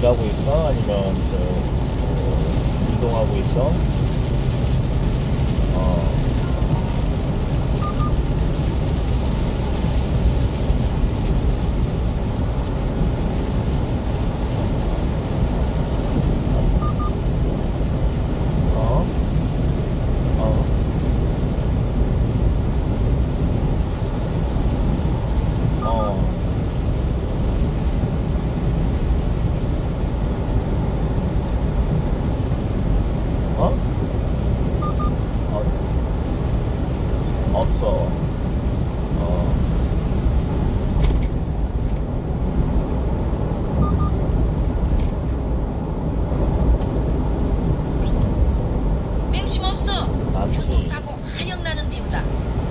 일하고 있어? 아니면 이동하고 있어? 어, 어, 어, 어, 어? 어, 없어. 어, 맹심 없어. 맞지. 교통사고 한영 나는 이유다.